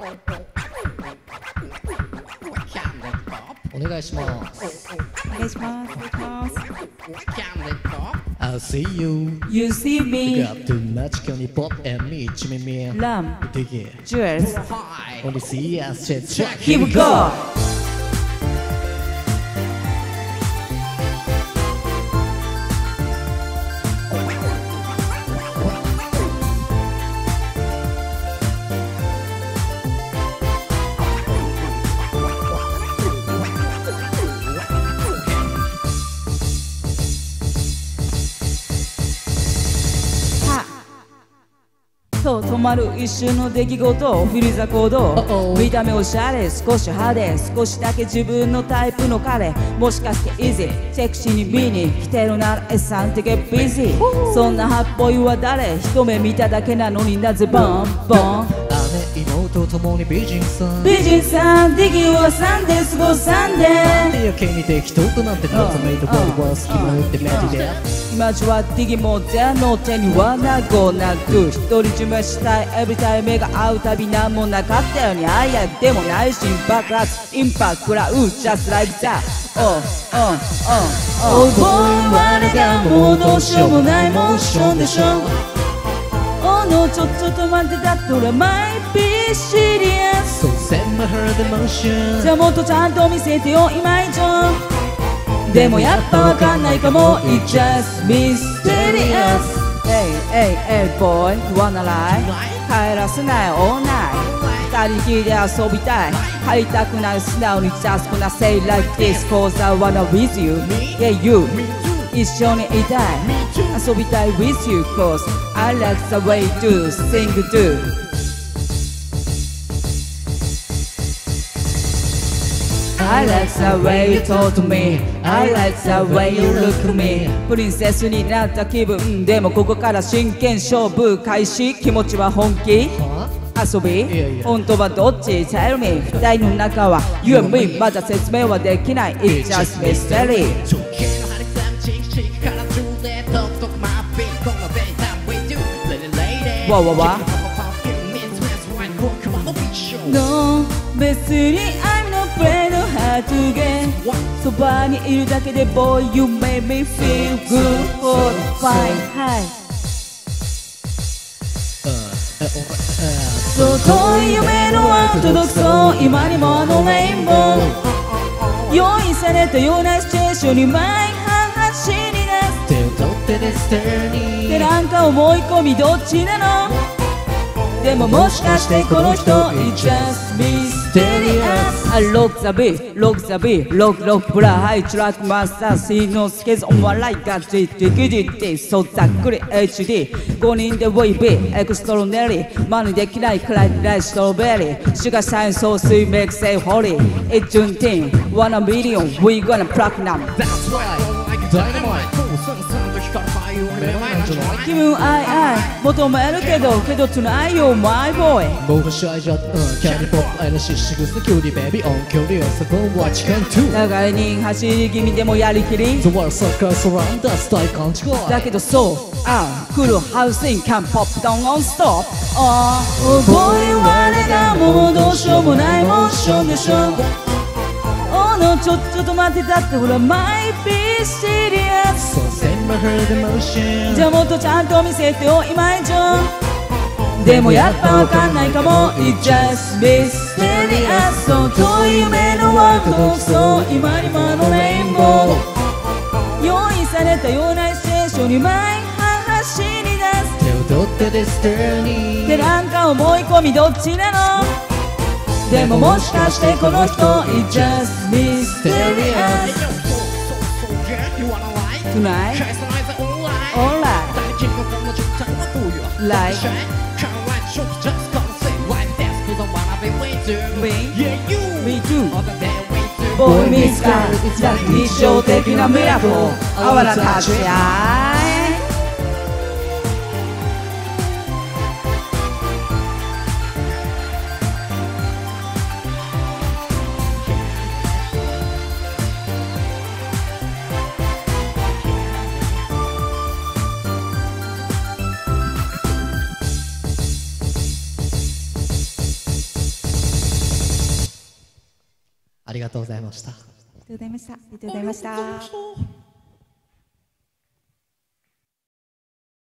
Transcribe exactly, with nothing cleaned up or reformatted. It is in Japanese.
お願いします。 お願いします。お願いします。 I'll see you. You see me. Got too much candy pop and me, Jimmy me. Lamb. Dig it. Jewels. Only see us, check, check. Here we go. と止まる一瞬の出来事、フリザ行動。見た目おしゃれ、少し派手、少しだけ自分のタイプの彼。もしかしてイージー、セクシーに美に来てるなら エスさんってゲッビジー。そんなハッポイは誰？一目見ただけなのになぜボンボン。 姉妹ともに美人さん、 美人さん、ディギーはさんで過ごさんで。 なんでやけに適当となんてなざめいところは好きもってメディで。 今じはディギもゼの手にはなごなく独り占めしたい。エブリタイ目が合うたび何もなかったようにあいやでも内心爆発インパクト食らうジャスライブザおうおうおうおう覚え我がもうどうしようもないモーションでしょ。おのちょちょっと待ってだって俺マイビーシリアス So set my heart in motion。 じゃあもっとちゃんと見せてよ今以上。でもやっぱわかんないかも It's just mysterious。 Hey hey hey boy you wanna lie？ 帰らせない all night。 二人きりで遊びたい。入りたくない素直に just gonna say like this cause I wanna with you yeah you 一緒にいたい遊びたい with you cause I like the way you do sing do。I like the way you talk to me I like the way you look at me。 プリンセスになった気分でもここから真剣勝負開始。気持ちは本気遊び本当はどっち Tell me。 二人の中は You and me まだ説明はできない It's just mystery。 わわわ No 別に I'm not afraid of hard to get。 そばにいるだけで Boy you make me feel good for fine high。 そう遠い夢のは届くそう今にもあのレインボー。用意されたようなシチュエーションに毎半走り出す。 手を取ってでステーにでなんか思い込みどっちなの。でももしかしてこの人 It's just mysterious。 I lock the beat lock the beat lock lock ブラハイトラックマスターシーのスケズお笑いがじってギリってそうざっくり エイチディー ごにんでウェイビーエクストロネリー真似できないくらいライストロベリーシュガーサイン総水メイクセイホリー It's Juneteenth one a million we gonna platinum。 That's right Dynamite。 気分アイアイ求めるけどけど tonight you're my boy。 僕シャイジャットキャンディポップ愛らしい仕草キューリーベビーオンキュリオスフォン What you can do。 流れに走り気味でもやりきり The world circles around us 大勘違いだけどそうあ来るハウスインキャンポップダウンオンストップ。あ覚え我がもうどうしようもないモーションでしょ。おのちょちょっと待ってだってほらマイビーシリアス。 So set my heart in motion。 じゃあもっとちゃんと見せてよ今以上。でもやっぱわかんないかも It's just mysterious。 そう遠い夢のワールドそう今にもあのレインボー。用意されたようなシチュエーションに毎半走り出す。 手を取ってでステーにでなんか思い込みどっちなの。でももしかしてこの人 It's just mysterious。 Tonight alright like me me too Boy meets girl It's like 日常的なミラクル I wanna touch your eye。 ありがとうございました。 ありがとうございました。ありがとうございました。